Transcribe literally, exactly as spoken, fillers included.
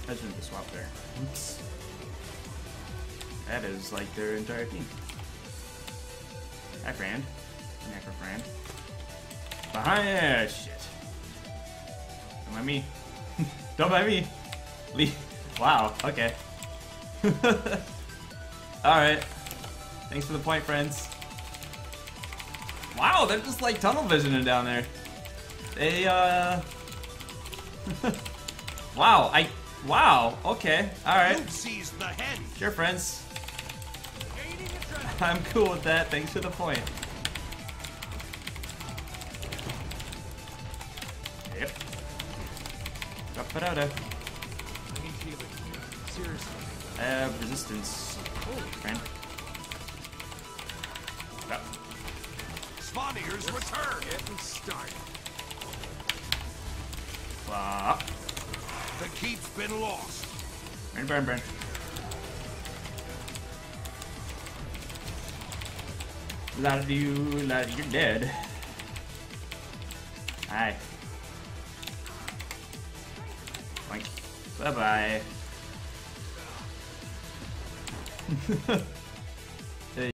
I shouldn't have swapped there. Oops. That is like their entire team. Hi, Fran. Necro Fran. Behind. Yeah, shit. Don't mind me. Don't mind me. Leave. Wow. Okay. Alright. Thanks for the point, friends. Wow, they're just like tunnel visioning down there. They, uh... wow, I... Wow, okay. Alright. Sure, friends. I'm cool with that. Thanks for the point. Yep. Drop it out. Seriously. I have resistance. Friend. Yep. Spawniers return. Getting started. Wow. The keep's been lost. Burn, burn, burn. Lot of you, lot of you're dead. Hi. Boink. Bye bye.